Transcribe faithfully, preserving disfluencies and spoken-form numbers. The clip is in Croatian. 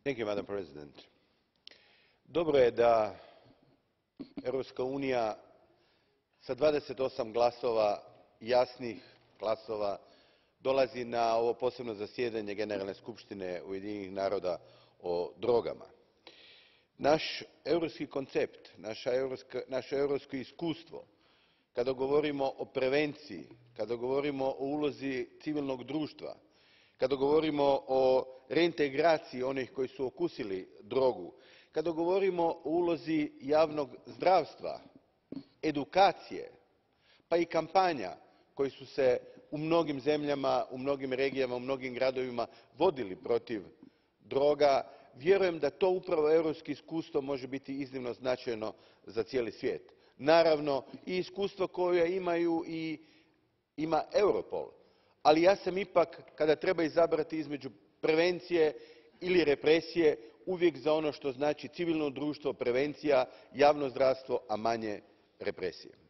Gospođo predsjednice, dobro je da Europska unija sa dvadeset osam glasova, jasnih glasova, dolazi na ovo posebno zasjedanje Generalne skupštine Ujedinjenih naroda o drogama. Naš europski koncept, naše europsko iskustvo, kada govorimo o prevenciji, kada govorimo o ulozi civilnog društva, kada govorimo o reintegraciji onih koji su okusili drogu, kada govorimo o ulozi javnog zdravstva, edukacije, pa i kampanja koje su se u mnogim zemljama, u mnogim regijama, u mnogim gradovima vodili protiv droga, vjerujem da to upravo europsko iskustvo može biti iznimno značajno za cijeli svijet. Naravno, i iskustvo koje imaju i ima Europol, ali ja sam ipak, kada treba izabrati između prevencije ili represije, uvijek za ono što znači civilno društvo, prevencija, javno zdravstvo, a manje represije.